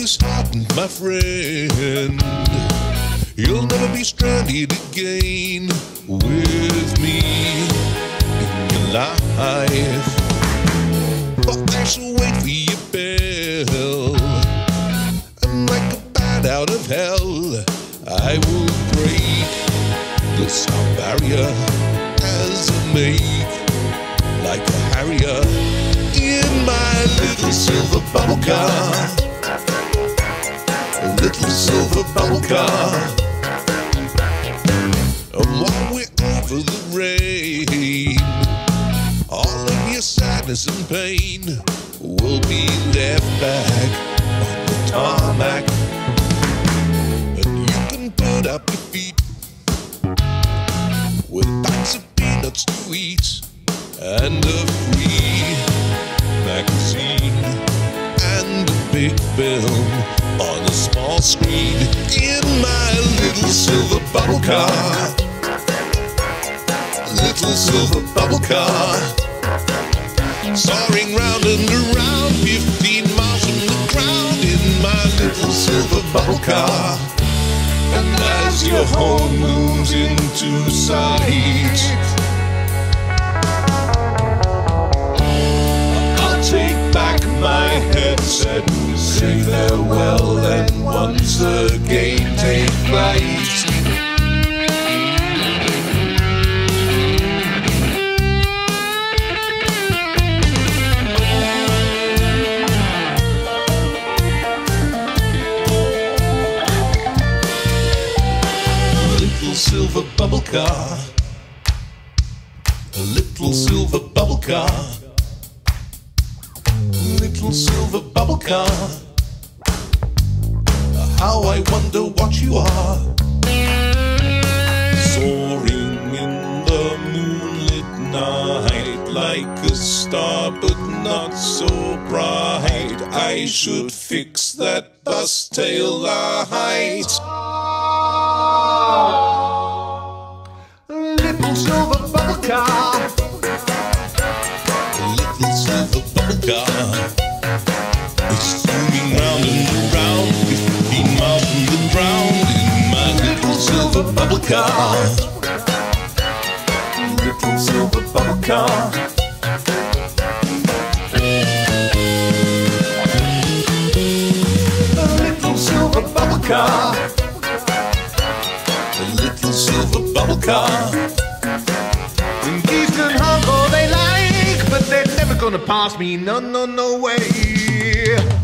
disheartened, my friend. You'll never be stranded again with me in your life. But there's a wait for your bell, and like a bat out of hell, I will break the sound barrier as I make like a harrier in my little silver bubble car. A little silver bubble car. And while we're over the rain, all of your sadness and pain will be left back on the tarmac. And you can put up your feet with bags of peanuts to eat and a free magazine and a big film on a small screen in my little silver bubble car. Little silver bubble car, soaring round and around 15 miles from the ground in my little silver bubble car. And as your home moves into sight, I'll take back my headset, say farewell, and once again take flight. Silver bubble car, a little silver bubble car, little silver bubble car. How I wonder what you are, soaring in the moonlit night like a star, but not so bright. I should fix that bus tail light. Little silver bubble car, little silver bubble car. It's zooming round and around 15 miles from the ground in my little silver bubble car. Little silver bubble car. A little silver bubble car. A little silver bubble car. And geese can honk all they like, but they're never gonna pass me, no, no, no way.